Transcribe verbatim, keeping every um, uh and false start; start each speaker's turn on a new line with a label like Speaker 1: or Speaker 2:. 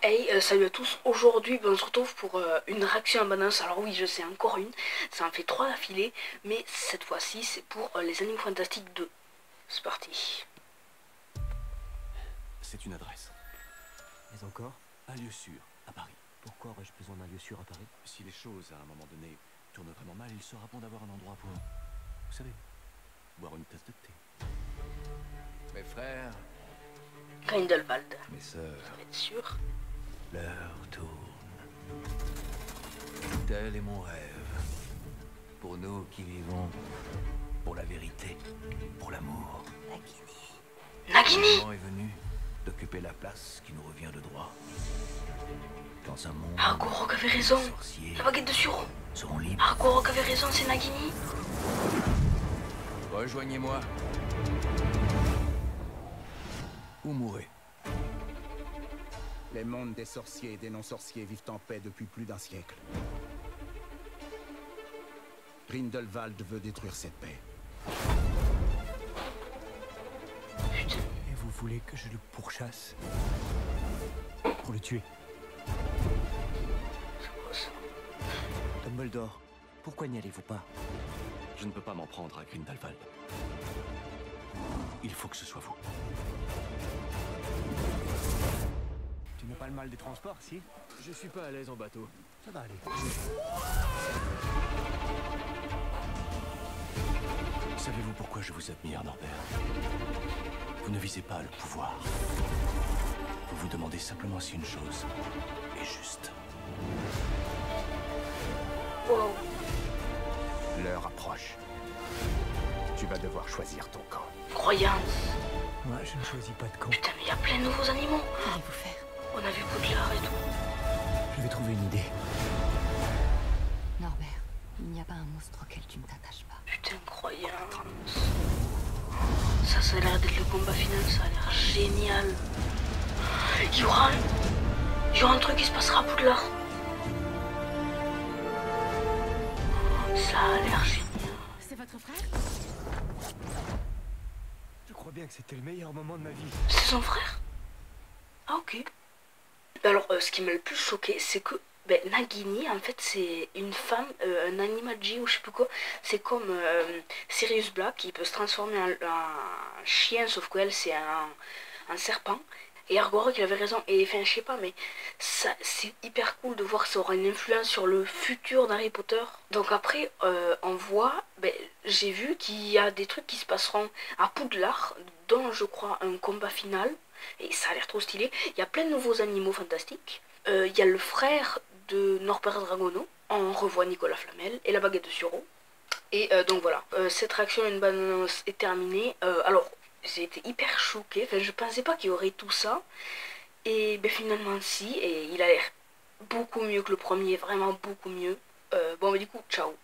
Speaker 1: Hey, euh, salut à tous, aujourd'hui ben, on se retrouve pour euh, une réaction à Balance. Alors oui, je sais, encore une, ça en fait trois d'affilée, mais cette fois-ci c'est pour euh, les Animaux Fantastiques deux. C'est parti.
Speaker 2: C'est une adresse.
Speaker 3: Mais encore,
Speaker 2: Un lieu sûr, à Paris.
Speaker 3: pourquoi aurais-je besoin d'un lieu sûr à Paris?
Speaker 2: Si les choses, à un moment donné, tournent vraiment mal, il sera bon d'avoir un endroit pour, vous savez, boire une tasse de thé. Mes frères,
Speaker 1: Grindelwald,
Speaker 2: mes sœurs,
Speaker 1: ça va être sûr.
Speaker 2: l'heure tourne. Tel est mon rêve. Pour nous qui vivons pour la vérité, pour l'amour.
Speaker 1: Nagini.
Speaker 2: Le moment est venu d'occuper la place qui nous revient de droit. Dans un monde
Speaker 1: Ah, Gorok avait raison.
Speaker 2: où les sorciers
Speaker 1: La baguette de Suro.
Speaker 2: seront libres.
Speaker 1: Ah, Gorok avait raison, c'est Nagini.
Speaker 2: Rejoignez-moi. Ou mourrez.
Speaker 4: Les mondes des sorciers et des non-sorciers vivent en paix depuis plus d'un siècle. Grindelwald veut détruire cette paix.
Speaker 1: Putain.
Speaker 3: Et vous voulez que je le pourchasse pour le tuer?
Speaker 1: C'est quoi ça?
Speaker 3: Dumbledore, pourquoi n'y allez-vous pas?
Speaker 2: Je ne peux pas m'en prendre à Grindelwald. Il faut que ce soit vous.
Speaker 3: Tu n'as pas le mal des transports, si?
Speaker 2: Je suis pas à l'aise en bateau.
Speaker 3: Ça va aller.
Speaker 2: Savez-vous pourquoi je vous admire, Norbert? Vous ne visez pas le pouvoir. Vous vous demandez simplement si une chose est juste.
Speaker 1: Wow.
Speaker 4: L'heure approche. Tu vas devoir choisir ton camp.
Speaker 1: Croyance.
Speaker 3: Moi, je ne choisis pas de camp.
Speaker 1: Putain, mais il y a plein de nouveaux animaux.
Speaker 5: Qu'allez-vous faire?
Speaker 1: On a vu Poudlard et tout.
Speaker 3: Je vais trouver une idée.
Speaker 5: Norbert, il n'y a pas un monstre auquel tu ne t'attaches pas.
Speaker 1: Putain, croyance. Ça, ça a l'air d'être le combat final, ça a l'air génial. Il y aura un... Il y aura un truc qui se passera à Poudlard. Ça a l'air génial.
Speaker 5: C'est votre frère?
Speaker 3: Je crois bien que c'était le meilleur moment de ma vie.
Speaker 1: C'est son frère? Ah, ok. Alors, euh, ce qui m'a le plus choqué, c'est que ben, Nagini, en fait, c'est une femme, euh, un animaji ou je sais plus quoi. C'est comme euh, Sirius Black, qui peut se transformer en, en chien, sauf qu'elle, c'est un, un serpent. Et Argorok, il avait raison. Et enfin, je sais pas, mais ça, c'est hyper cool de voir que ça aura une influence sur le futur d'Harry Potter. Donc après, euh, on voit, ben, j'ai vu qu'il y a des trucs qui se passeront à Poudlard, dont je crois un combat final. Et ça a l'air trop stylé. Il y a plein de nouveaux animaux fantastiques. Euh, il y a le frère de Norbert Dragono. On revoit Nicolas Flamel et la baguette de Suro. Et euh, donc voilà, euh, cette réaction à une bande-annonce est terminée. Euh, alors, j'ai été hyper choquée. Enfin, je pensais pas qu'il y aurait tout ça. Et ben, finalement, si. Et il a l'air beaucoup mieux que le premier. Vraiment beaucoup mieux. Euh, bon, mais du coup, ciao.